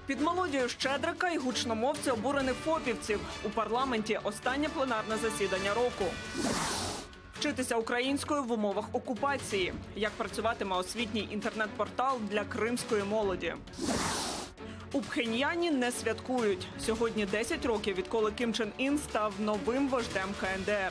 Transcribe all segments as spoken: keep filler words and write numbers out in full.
Під мелодію Щедрика і гучномовці обурених фопівців. У парламенті останнє пленарне засідання року. Вчитися українською в умовах окупації. Як працюватиме освітній інтернет-портал для кримської молоді. У Пхеньяні не святкують. Сьогодні десять років, відколи Кім Чен Ін став новим вождем Ка Ен Де Ер.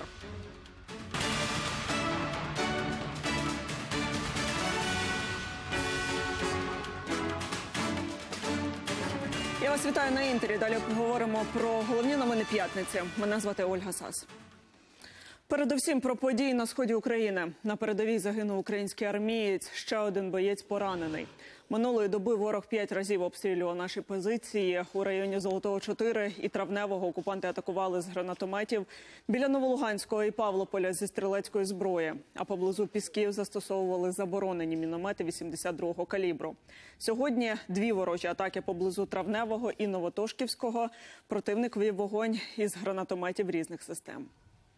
Я вас вітаю на Інтері. Далі поговоримо про головні новини п'ятниці. Мене звати Ольга Сас. Передусім про події на сході України. На передовій загинув український армієць, ще один боєць поранений. Минулої доби ворог п'ять разів обстрілював наші позиції. У районі Золотого чотири і Травневого окупанти атакували з гранатометів. Біля Новолуганського і Павлополя зі стрілецької зброї. А поблизу Пісків застосовували заборонені міномети вісімдесят другого калібру. Сьогодні дві ворожі атаки поблизу Травневого і Новотошківського. Противник вів вогонь із гранатометів різних систем.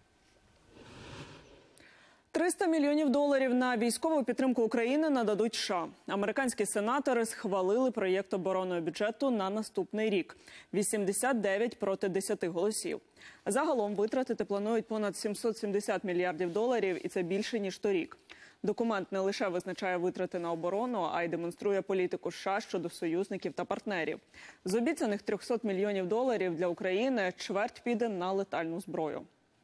триста мільйонів доларів на військову підтримку України нададуть США. Американські сенатори схвалили проєкт оборонного бюджету на наступний рік. вісімдесят дев'ять проти десяти голосів. Загалом витратити планують понад сімсот сімдесят мільярдів доларів, і це більше, ніж торік. Документ не лише визначає витрати на оборону, а й демонструє політику США щодо союзників та партнерів. З обіцяних трьохсот мільйонів доларів для України чверть піде на летальну зброю.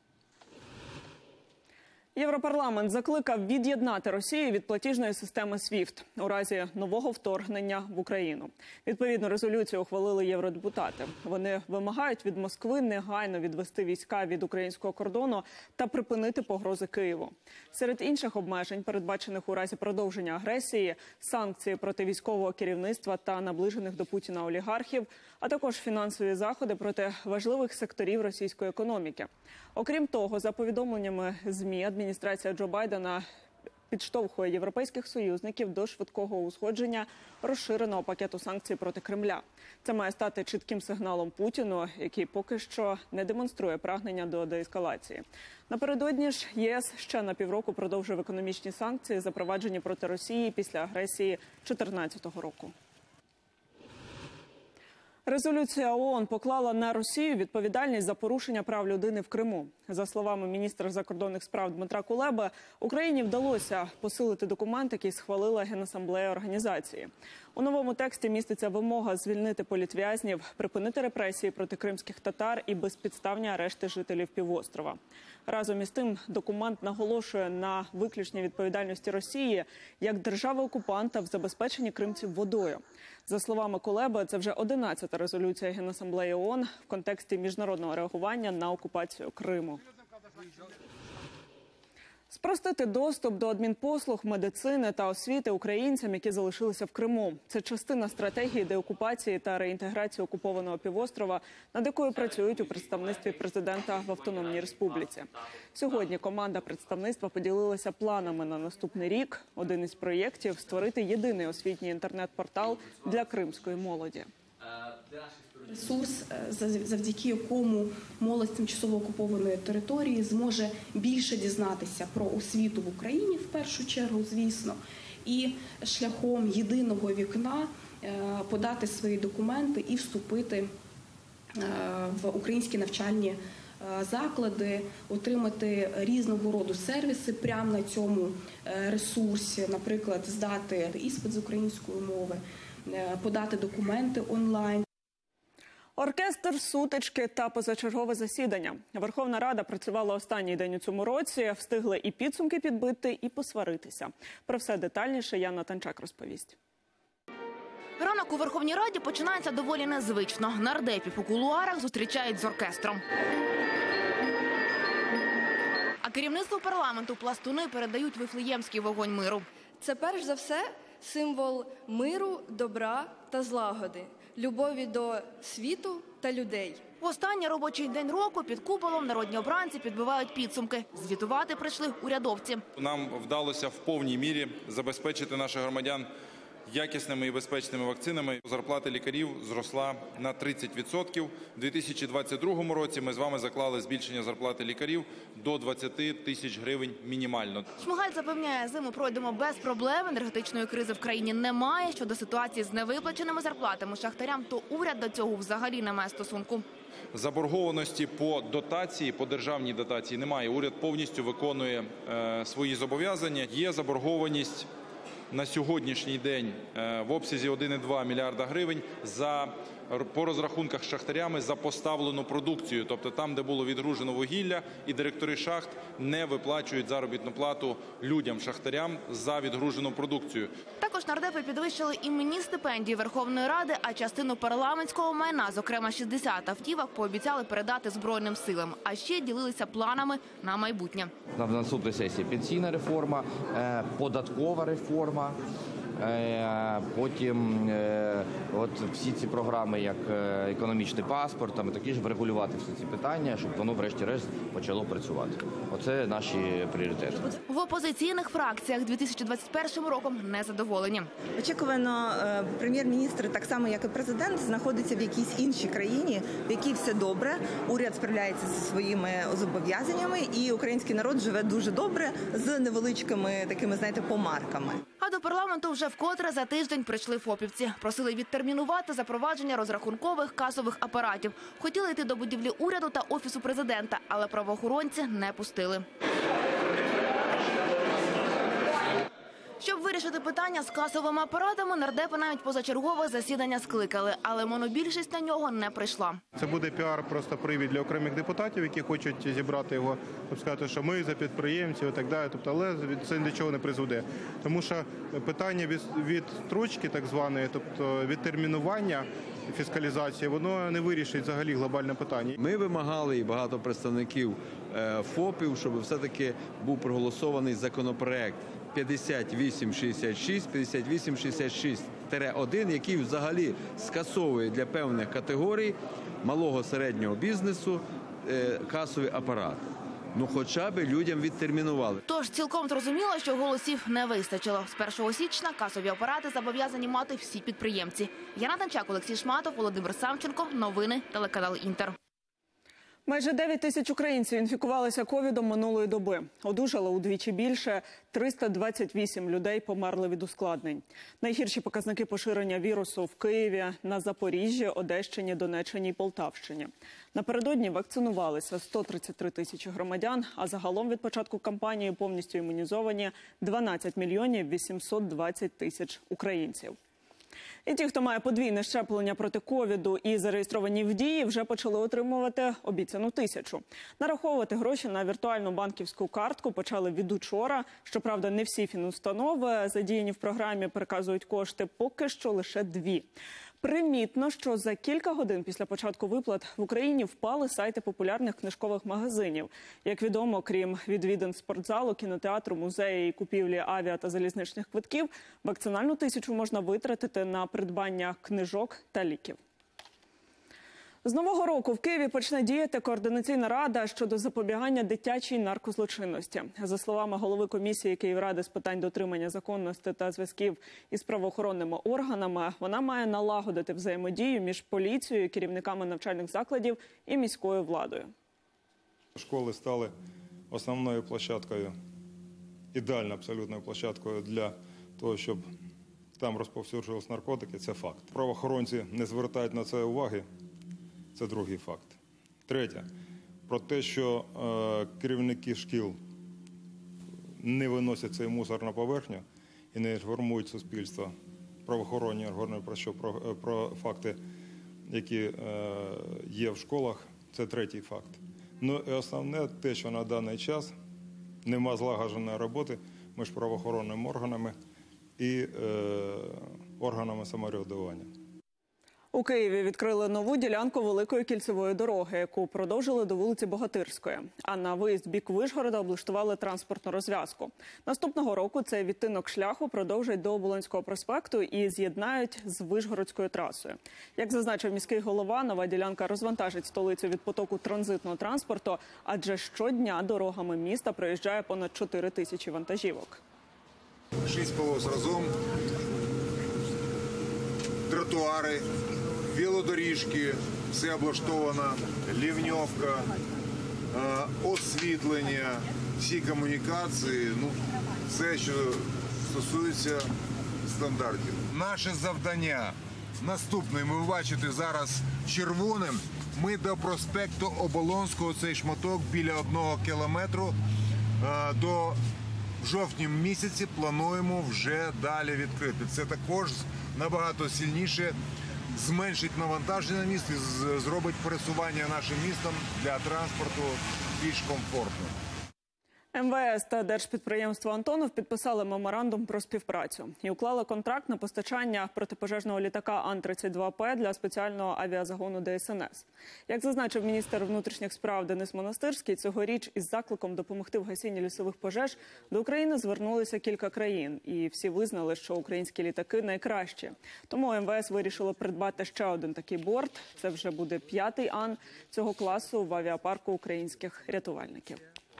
Європарламент закликав від'єднати Росію від платіжної системи свіфт у разі нового вторгнення в Україну. Відповідну резолюцію ухвалили євродепутати. Вони вимагають від Москви негайно відвести війська від українського кордону та припинити погрози Києву. Серед інших обмежень, передбачених у разі продовження агресії, санкції проти військового керівництва та наближених до Путіна олігархів, а також фінансові заходи проти важливих секторів російської економіки. Окрім того, за повідомленнями ЗМІ, адміністрація Джо Байдена підштовхує європейських союзників до швидкого узгодження розширеного пакету санкцій проти Кремля. Це має стати чітким сигналом Путіну, який поки що не демонструє прагнення до деескалації. Напередодні ж ЄС ще на півроку продовжив економічні санкції, запроваджені проти Росії після агресії дві тисячі чотирнадцятого року. Резолюція ООН поклала на Росію відповідальність за порушення прав людини в Криму. За словами міністра закордонних справ Дмитра Кулеби, Україні вдалося посилити документ, який схвалила Генасамблея організації. У новому тексті міститься вимога звільнити політв'язнів, припинити репресії проти кримських татар і безпідставні арешти жителів півострова. Разом із тим, документ наголошує на виключній відповідальності Росії як держави-окупанта в забезпеченні кримців водою. За словами Кулеби, це вже одинадцята резолюція Генасамблеї ООН в контексті міжнародного реагування на окупацію Криму. Спростити доступ до адмінпослуг, медицини та освіти українцям, які залишилися в Криму. Це частина стратегії деокупації та реінтеграції окупованого півострова, над якою працюють у представництві президента в Автономній Республіці. Сьогодні команда представництва поділилася планами на наступний рік. Один із проєктів – створити єдиний освітній інтернет-портал для кримської молоді. Ресурс, завдяки якому молодь з тимчасово окупованої території зможе більше дізнатися про освіту в Україні, в першу чергу, звісно, і шляхом єдиного вікна подати свої документи і вступити в українські навчальні заклади, отримати різного роду сервіси прямо на цьому ресурсі, наприклад, здати іспит з української мови, подати документи онлайн. Оркестр, сутички та позачергове засідання. Верховна Рада працювала останній день у цьому році, встигли і підсумки підбити, і посваритися. Про все детальніше Яна Танчак розповість. Ранок у Верховній Раді починається доволі незвично. Нардепів у кулуарах зустрічають з оркестром. А керівництву парламенту пластуни передають вифлеємський вогонь миру. Це перш за все символ миру, добра та злагоди, любові до світу та людей. В останній робочий день року під куполом народні обранці підбивають підсумки. Звітувати прийшли урядовці. Нам вдалося в повній мірі забезпечити наших громадян якісними і безпечними вакцинами. Зарплата лікарів зросла на тридцять відсотків. У дві тисячі двадцять другому році ми з вами заклали збільшення зарплати лікарів до двадцять тисяч гривень мінімально. Шмигаль запевняє, зиму пройдемо без проблем, енергетичної кризи в країні немає. Щодо ситуації з невиплаченими зарплатами шахтарям, то уряд до цього взагалі не має стосунку. Заборгованості по дотації, по державній дотації немає. Уряд повністю виконує е, свої зобов'язання. Є заборгованість на сьогоднішній день е, в обсязі один цілих два мільярда гривень за, по розрахунках з шахтарями за поставлену продукцію. Тобто там, де було відгружено вугілля, і директори шахт не виплачують заробітну плату людям, шахтарям за відгружену продукцію. Також нардепи підвищили іменні стипендії Верховної Ради, а частину парламентського майна, зокрема шістдесят автівок, пообіцяли передати Збройним силам. А ще ділилися планами на майбутнє. На наступній сесії пенсійна реформа, податкова реформа, потім от всі ці програми, як економічний паспорт, там такі ж врегулювати всі ці питання, щоб воно врешті-решт почало працювати. Оце наші пріоритети. В опозиційних фракціях дві тисячі двадцять першим роком незадоволені. Очікувано, прем'єр-міністр, так само як і президент, знаходиться в якійсь іншій країні, в якій все добре, уряд справляється зі своїми зобов'язаннями і український народ живе дуже добре з невеличкими такими, знаєте, помарками. А до парламенту вже вкотре за тиждень прийшли фопівці. Просили відтермінувати запровадження розрахункових касових апаратів. Хотіли йти до будівлі уряду та Офісу президента, але правоохоронці не пустили. Щоб вирішити питання з касовими апаратами, нардепи навіть позачергове засідання скликали, але монобільшість на нього не прийшла. Це буде піар, просто привід для окремих депутатів, які хочуть зібрати його, щоб сказати, що ми за підприємців і так далі. Тобто, але це ні до чого не призведе. Тому що питання від, від строчки так званої, тобто відтермінування фіскалізації, воно не вирішить взагалі глобальне питання. Ми вимагали, і багато представників ФОПів, щоб все-таки був проголосований законопроект п'ятдесят вісім шістдесят шість, п'ятдесят вісім шістдесят шість один, який взагалі скасовує для певних категорій малого середнього бізнесу касові апарати. Ну, хоча б людям відтермінували. Тож цілком зрозуміло, що голосів не вистачило. З першого січня касові апарати зобов'язані мати всі підприємці. Яна Танчак, Олексій Шматов, Володимир Самченко. Новини, телеканал Інтер. Майже дев'ять тисяч українців інфікувалися ковідом минулої доби. Одужало удвічі більше. триста двадцять вісім людей померли від ускладнень. Найгірші показники поширення вірусу в Києві, на Запоріжжі, Одещині, Донеччині і Полтавщині. Напередодні вакцинувалися сто тридцять три тисячі громадян, а загалом від початку кампанії повністю імунізовані дванадцять мільйонів вісімсот двадцять тисяч українців. І ті, хто має подвійне щеплення проти ковіду і зареєстровані в Дії, вже почали отримувати обіцяну тисячу. Нараховувати гроші на віртуальну банківську картку почали від учора. Щоправда, не всі фінустанови, задіяні в програмі, переказують кошти, поки що лише дві. Примітно, що за кілька годин після початку виплат в Україні впали сайти популярних книжкових магазинів. Як відомо, крім відвідин спортзалу, кінотеатру, музею і купівлі авіа та залізничних квитків, вакцинальну тисячу можна витратити на придбання книжок та ліків. З нового року в Києві почне діяти координаційна рада щодо запобігання дитячій наркозлочинності. За словами голови комісії Київради з питань дотримання законності та зв'язків із правоохоронними органами, вона має налагодити взаємодію між поліцією, керівниками навчальних закладів і міською владою. Школи стали основною площадкою, ідеальною абсолютною площадкою для того, щоб там розповсюджувалися наркотики. Це факт. Правоохоронці не звертають на це уваги. Це другий факт. Третє. Про те, що е, керівники шкіл не виносять цей мусор на поверхню і не інформують суспільство, правоохоронні органи про, що, про, про факти, які е, є в школах, це третій факт. Ну і основне те, що на даний час нема злагодженої роботи між правоохоронними органами і е, органами самоврядування. У Києві відкрили нову ділянку Великої кільцевої дороги, яку продовжили до вулиці Богатирської. А на виїзд в бік Вишгорода облаштували транспортну розв'язку. Наступного року цей відтинок шляху продовжать до Оболонського проспекту і з'єднають з Вишгородською трасою. Як зазначив міський голова, нова ділянка розвантажить столицю від потоку транзитного транспорту, адже щодня дорогами міста проїжджає понад чотири тисячі вантажівок. Шість полос разом, тротуари, велодоріжки, все облаштовано, лівньовка, освітлення, всі комунікації, ну, все, що стосується стандартів. Наше завдання наступне, ми бачите зараз червоним, ми до проспекту Оболонського, цей шматок біля одного кілометру, до жовтня місяці плануємо вже далі відкрити. Це також набагато сильніше зменшить навантаження на міст і зробить пересування нашим містом для транспорту більш комфортно. Ем Ве Ес та держпідприємство «Антонов» підписали меморандум про співпрацю і уклали контракт на постачання протипожежного літака Ан тридцять два Пе для спеціального авіазагону Де Ес Ен Ес. Як зазначив міністр внутрішніх справ Денис Монастирський, цьогоріч із закликом допомогти в гасінні лісових пожеж до України звернулися кілька країн. І всі визнали, що українські літаки найкращі. Тому Ем Ве Ес вирішило придбати ще один такий борт. Це вже буде п'ятий Ан цього класу в авіапарку українських рятувальників.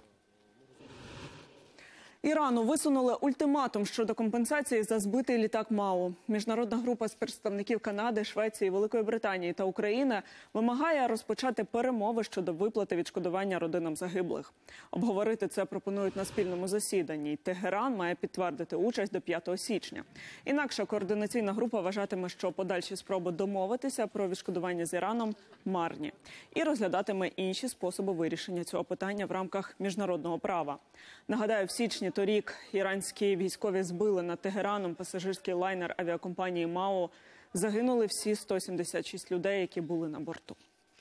Ірану висунули ультиматум щодо компенсації за збитий літак МАУ. Міжнародна група з представників Канади, Швеції, Великої Британії та України вимагає розпочати перемови щодо виплати відшкодування родинам загиблих. Обговорити це пропонують на спільному засіданні. Тегеран має підтвердити участь до п'ятого січня. Інакше координаційна група вважатиме, що подальші спроби домовитися про відшкодування з Іраном марні. І розглядатиме інші способи вирішення цього питання в рамках міжнародного права. Нагадаю, в січні торік іранські військові збили над Тегераном пасажирський лайнер авіакомпанії МАУ. Загинули всі сто сімдесят шість людей, які були на борту.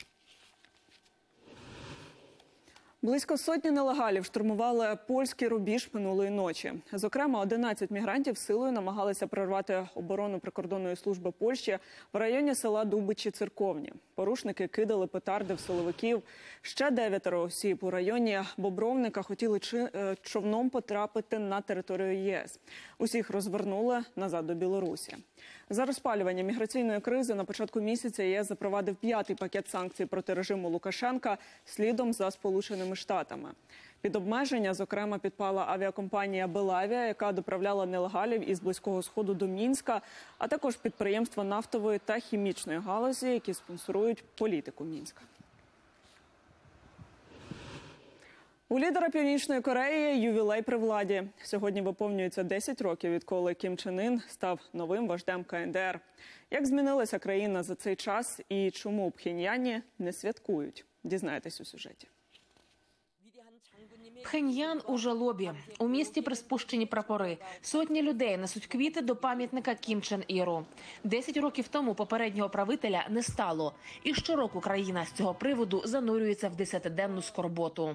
Близько сотні нелегалів штурмували польський рубіж минулої ночі. Зокрема, одинадцять мігрантів силою намагалися прорвати оборону прикордонної служби Польщі в районі села Дубичі-Церковні. Порушники кидали петарди в силовиків. Ще дев'ятеро осіб у районі Бобровника хотіли човном потрапити на територію Є Ес. Усіх розвернули назад до Білорусі. За розпалювання міграційної кризи на початку місяця Є Ес запровадив п'ятий пакет санкцій проти режиму Лукашенка слідом за Сполученими Штатами. Під обмеження, зокрема, підпала авіакомпанія «Белавія», яка доправляла нелегалів із Близького Сходу до Мінська, а також підприємства нафтової та хімічної галузі, які спонсорують політику Мінська. У лідера Північної Кореї ювілей при владі. Сьогодні виповнюється десять років, відколи Кім Чен Ін став новим вождем Ка Ен Де Ер. Як змінилася країна за цей час і чому в Пхеньяні не святкують? Дізнаєтесь у сюжеті. Пхеньян у жалобі. У місті приспущені прапори. Сотні людей несуть квіти до пам'ятника Кім Чен Іру. Десять років тому попереднього правителя не стало. І щороку країна з цього приводу занурюється в десятиденну скорботу.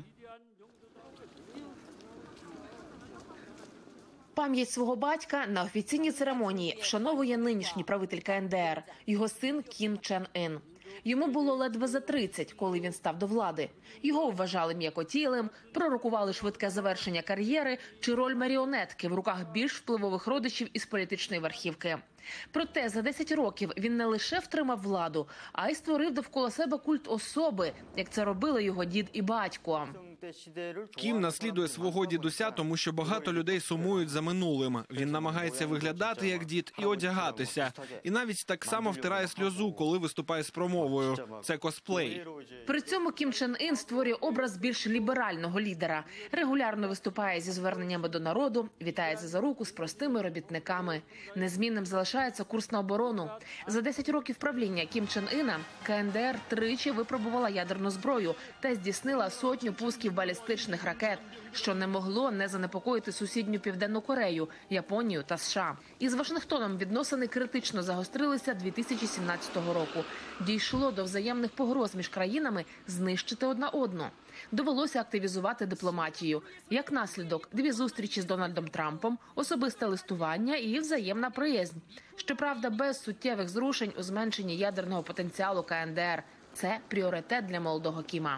Пам'ять свого батька на офіційній церемонії вшановує нинішній правитель Ка Ен Де Ер, його син Кім Чен Ін. Йому було ледве за тридцять, коли він став до влади. Його вважали м'якотілим, пророкували швидке завершення кар'єри чи роль маріонетки в руках більш впливових родичів із політичної верхівки. Проте за десять років він не лише втримав владу, а й створив довкола себе культ особи, як це робили його дід і батько. Кім наслідує свого дідуся, тому що багато людей сумують за минулим. Він намагається виглядати як дід і одягатися. І навіть так само втирає сльозу, коли виступає з промовою. Це косплей. При цьому Кім Чен Ін створює образ більш ліберального лідера. Регулярно виступає зі зверненнями до народу, вітається за руку з простими робітниками. Незмінним залишається курс на оборону. За десять років правління Кім Чен Іна Ка Ен Де Ер тричі випробувала ядерну зброю та здійснила сотню пусків балістичних ракет, що не могло не занепокоїти сусідню Південну Корею, Японію та США. Із Вашингтоном відносини критично загострилися дві тисячі сімнадцятого року. Дійшло до взаємних погроз між країнами знищити одна одну. Довелося активізувати дипломатію. Як наслідок, дві зустрічі з Дональдом Трампом, особисте листування і взаємна приязнь. Щоправда, без суттєвих зрушень у зменшенні ядерного потенціалу Ка Ен Де Ер. Це пріоритет для молодого Кіма.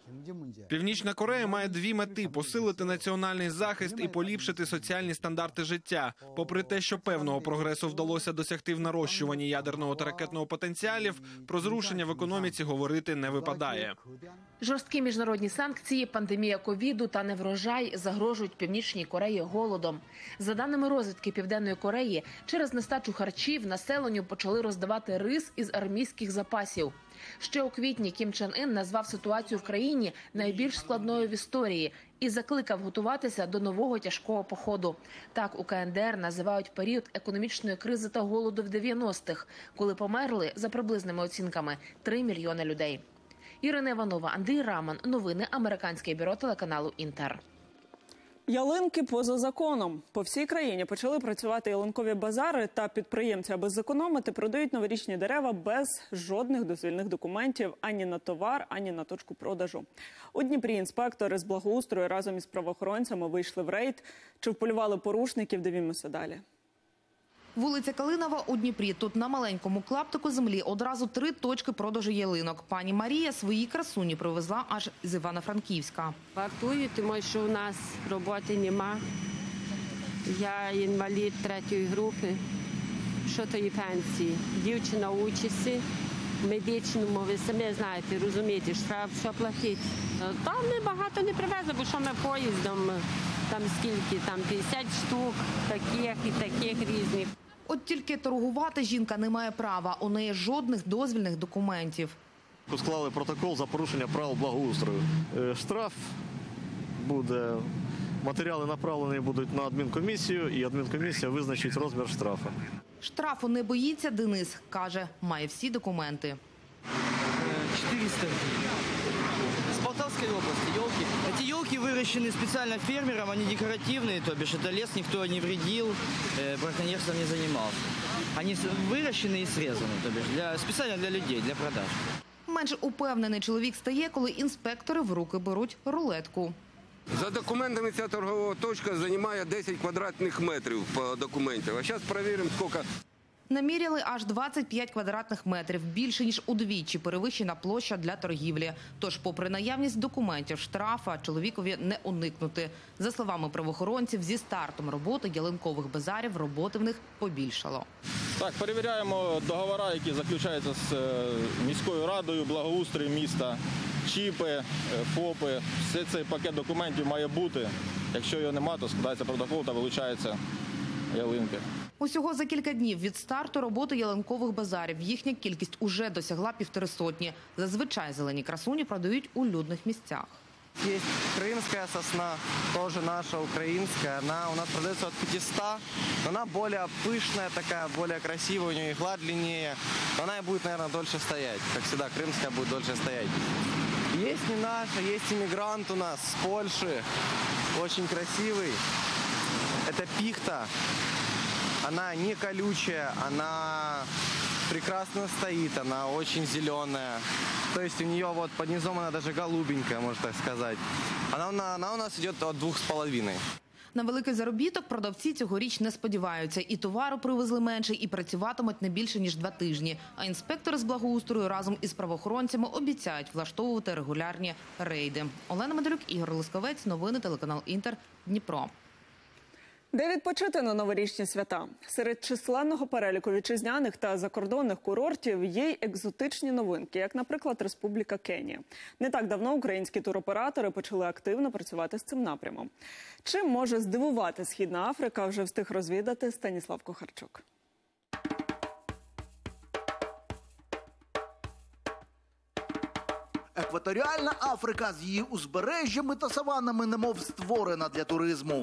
Північна Корея має дві мети – посилити національний захист і поліпшити соціальні стандарти життя. Попри те, що певного прогресу вдалося досягти в нарощуванні ядерного та ракетного потенціалів, про зрушення в економіці говорити не випадає. Жорсткі міжнародні санкції, пандемія ковіду та неврожай загрожують Північній Кореї голодом. За даними розвідки Південної Кореї, через нестачу харчів населенню почали роздавати рис із армійських запасів. Ще у квітні Кім Чен Ін назвав ситуацію в країні найбільш складною в історії і закликав готуватися до нового тяжкого походу. Так у Ка Ен Де Ер називають період економічної кризи та голоду в дев'яностих, коли померли, за приблизними оцінками, три мільйони людей. Ірина Іванова, Андрій Раман. Новини Американське бюро телеканалу Інтер. Ялинки поза законом. По всій країні почали працювати ялинкові базари, та підприємці, аби зекономити, продають новорічні дерева без жодних дозвільних документів ані на товар, ані на точку продажу. У Дніпрі інспектори з благоустрою разом із правоохоронцями вийшли в рейд. Чи вполювали порушників, дивімося далі. Вулиця Калинова у Дніпрі. Тут на маленькому клаптику землі одразу три точки продажу ялинок. Пані Марія свої красуні привезла аж з Івано-Франківська. Вартую, тому що у нас роботи нема. Я інвалід третьої групи. Що то і пенсії? Дівчина учиться в медичному, ви самі знаєте, розумієте, що треба що платити. Там ми багато не привезли, бо що ми поїздом, там скільки, там п'ятдесят штук, таких і таких різних. От тільки торгувати жінка не має права, у неї жодних дозвільних документів. Склали протокол за порушення правил благоустрою. Штраф буде, матеріали направлені будуть на адмінкомісію, і адмінкомісія визначить розмір штрафу. Штрафу не боїться Денис, каже, має всі документи. четыреста с Полтавской области елки. Эти елки выращены специально фермером, они декоративные, то бишь это лес никто не вредил, браконьерством не занимался. Они выращены и срезаны, то бишь для, специально для людей, для продаж. Менш упевнений чоловік стає, коли інспектори в руки беруть рулетку. За документами ця торгова точка займає десять квадратних метрів по документам. А зараз перевіримо, скільки. Наміряли аж двадцять п'ять квадратних метрів, більше ніж удвічі перевищена площа для торгівлі. Тож, попри наявність документів, штрафа чоловікові не уникнути. За словами правоохоронців, зі стартом роботи ялинкових базарів роботи в них побільшало. Так, перевіряємо договори, які заключаються з міською радою, благоустрою міста, чіпи, ФОПи. Все цей пакет документів має бути. Якщо його немає, то складається протокол та вилучаються ялинки. Усього за кілька днів від старту роботи ялинкових базарів їхня кількість уже досягла півтори сотні. Зазвичай зелені красуні продають у людних місцях. Есть крымская сосна, тоже наша, украинская. Она у нас продается от пятисот. Она более пышная такая, более красивая, у нее игла длиннее. Она и будет, наверное, дольше стоять. Как всегда, крымская будет дольше стоять. Есть не наша, есть иммигрант у нас с Польши. Очень красивый. Это пихта. Она не колючая, она прекрасно стоит, она очень зеленая. То есть у нее вот под низом она даже голубенькая, можно так сказать. Она, она у нас идет от двух с половиной. На великий заробіток продавці цьогоріч не сподіваються. І товару привезли менше, і працюватимуть не більше, ніж два тижні. А інспектори з благоустрою разом із правоохоронцями обіцяють влаштовувати регулярні рейди. Олена Медалюк, Ігор Лисковець. Новини телеканал Інтер. Дніпро. Де відпочити на новорічні свята? Серед численного переліку вітчизняних та закордонних курортів є й екзотичні новинки, як, наприклад, Республіка Кенія. Не так давно українські туроператори почали активно працювати з цим напрямом. Чим може здивувати Східна Африка, вже встиг розвідати Станіслав Кухарчук. Екваторіальна Африка з її узбережжями та саванами немов створена для туризму.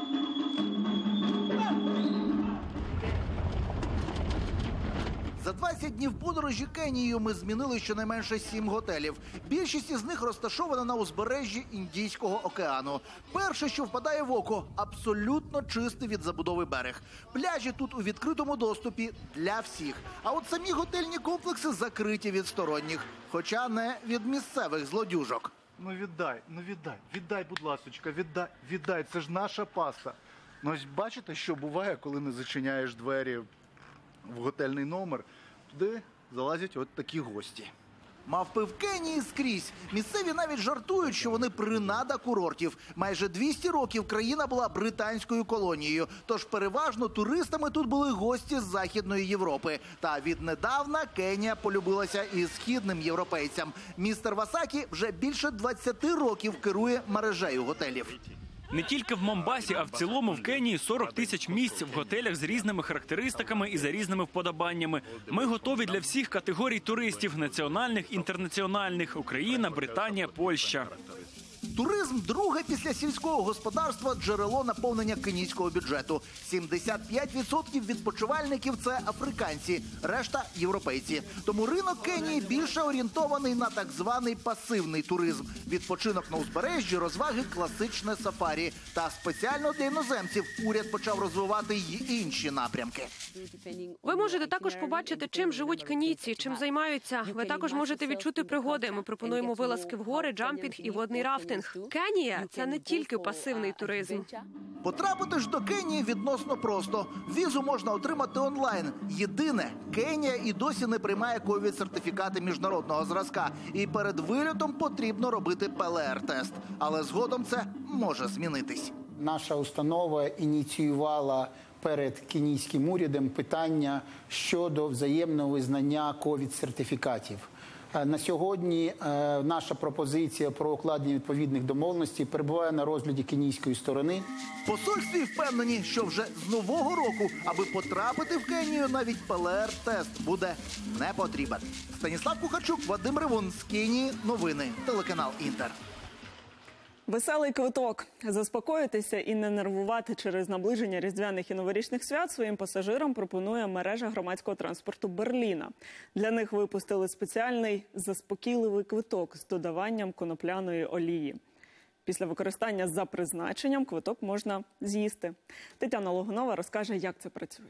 За двадцять днів подорожі Кенією ми змінили щонайменше сім готелів. Більшість із них розташована на узбережжі Індійського океану. Перше, що впадає в око – абсолютно чистий від забудови берег. Пляжі тут у відкритому доступі для всіх. А от самі готельні комплекси закриті від сторонніх. Хоча не від місцевих злодюжок. Ну віддай, ну віддай, віддай, будь ласочка, віддай, віддай, це ж наша паста. Ну ось бачите, що буває, коли не зачиняєш двері в готельний номер, туди залазять от такі гості. Мавпи в Кенії скрізь. Місцеві навіть жартують, що вони принада курортів. Майже двісті років країна була британською колонією. Тож переважно туристами тут були гості з Західної Європи. Та віднедавна Кенія полюбилася і східним європейцям. Містер Васакі вже більше двадцяти років керує мережею готелів. Не тільки в Момбасі, а в цілому в Кенії сорок тисяч місць в готелях з різними характеристиками і за різними вподобаннями. Ми готові для всіх категорій туристів – національних, інтернаціональних – Україна, Британія, Польща. Туризм – друге після сільського господарства джерело наповнення кенійського бюджету. сімдесят п'ять відсотків відпочивальників – це африканці, решта – європейці. Тому ринок Кенії більше орієнтований на так званий пасивний туризм. Відпочинок на узбережжі, розваги, класичне сафарі. Та спеціально для іноземців уряд почав розвивати й інші напрямки. Ви можете також побачити, чим живуть кенійці, чим займаються. Ви також можете відчути пригоди. Ми пропонуємо вилазки в гори, джампінг і водний рафтинг. Кенія – це не тільки пасивний туризм. Потрапити ж до Кенії відносно просто. Візу можна отримати онлайн. Єдине, Кенія і досі не приймає ковід-сертифікати міжнародного зразка. І перед вильотом потрібно робити пе ел ер-тест. Але згодом це може змінитись. Наша установа ініціювала перед кенійським урядом питання щодо взаємного визнання ковід-сертифікатів. На сьогодні наша пропозиція про укладення відповідних домовленостей перебуває на розгляді кенійської сторони. В посольстві впевнені, що вже з нового року, аби потрапити в Кенію, навіть пе ел ер-тест буде не потрібен. Станіслав Кухарчук, Вадим Ревун з Кенії. Новини. Телеканал Інтер. Веселий квиток. Заспокоїтися і не нервувати через наближення різдвяних і новорічних свят своїм пасажирам пропонує мережа громадського транспорту Берліна. Для них випустили спеціальний заспокійливий квиток з додаванням конопляної олії. Після використання за призначенням квиток можна з'їсти. Тетяна Логунова розкаже, як це працює.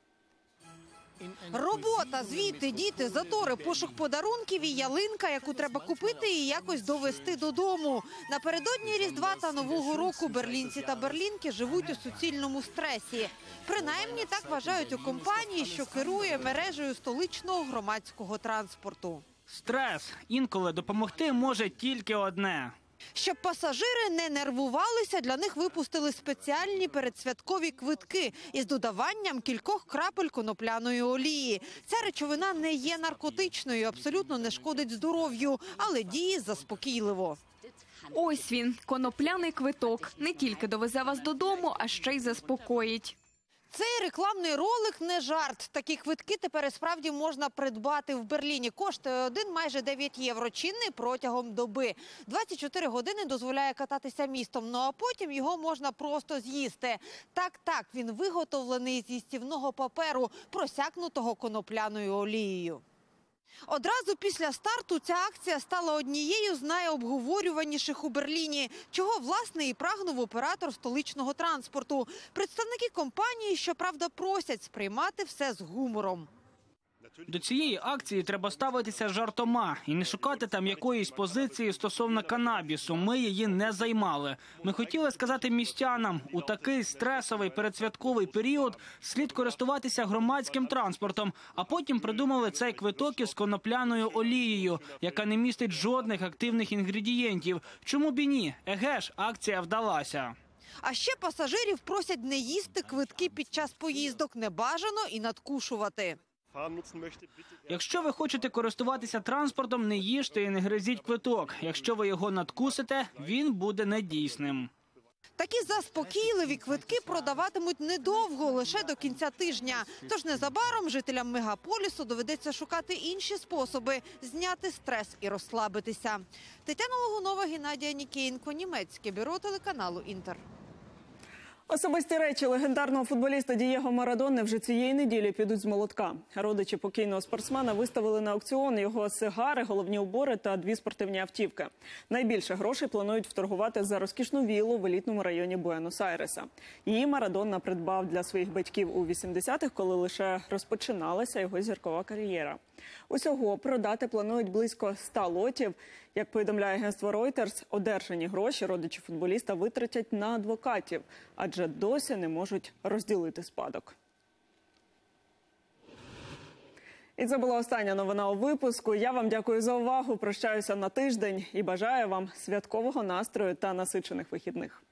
Робота, звідти, діти, затори, пошук подарунків і ялинка, яку треба купити і якось довести додому. Напередодні Різдва та Нового року берлінці та берлінки живуть у суцільному стресі. Принаймні так вважають у компанії, що керує мережею столичного громадського транспорту. Стрес. Інколи допомогти може тільки одне. Щоб пасажири не нервувалися, для них випустили спеціальні передсвяткові квитки із додаванням кількох крапель конопляної олії. Ця речовина не є наркотичною, абсолютно не шкодить здоров'ю, але діє заспокійливо. Ось він, конопляний квиток. Не тільки довезе вас додому, а ще й заспокоїть. Цей рекламний ролик не жарт. Такі квитки тепер і справді можна придбати в Берліні. Коштує один майже дев'ять євро, чинний протягом доби. двадцять чотири години дозволяє кататися містом, ну а потім його можна просто з'їсти. Так-так, він виготовлений з їстівного паперу, просякнутого конопляною олією. Одразу після старту ця акція стала однією з найобговорюваніших у Берліні, чого, власне, і прагнув оператор столичного транспорту. Представники компанії, щоправда, просять сприймати все з гумором. До цієї акції треба ставитися жартома і не шукати там якоїсь позиції стосовно канабісу. Ми її не займали. Ми хотіли сказати містянам, у такий стресовий передсвятковий період слід користуватися громадським транспортом, а потім придумали цей квиток із конопляною олією, яка не містить жодних активних інгредієнтів. Чому б і ні? Еге ж, акція вдалася. А ще пасажирів просять не їсти квитки під час поїздок, не бажано і надкушувати. Якщо ви хочете користуватися транспортом, не їжте і не гризіть квиток. Якщо ви його надкусите, він буде недійсним. Такі заспокійливі квитки продаватимуть недовго, лише до кінця тижня. Тож незабаром жителям мегаполісу доведеться шукати інші способи зняти стрес і розслабитися. Тетяна Логунова, Геннадія Нікієнко, Німецьке бюро телеканалу «Інтер». Особисті речі легендарного футболіста Дієго Марадони вже цієї неділі підуть з молотка. Родичі покійного спортсмена виставили на аукціон його сигари, головні убори та дві спортивні автівки. Найбільше грошей планують вторгувати за розкішну віллу в елітному районі Буенос-Айреса. Її Марадона придбав для своїх батьків у вісімдесятих, коли лише розпочиналася його зіркова кар'єра. Усього продати планують близько ста лотів. Як повідомляє агентство Reuters, одержані гроші родичі футболіста витратять на адвокатів, адже досі не можуть розділити спадок. І це була остання новина у випуску. Я вам дякую за увагу. Прощаюся на тиждень і бажаю вам святкового настрою та насичених вихідних.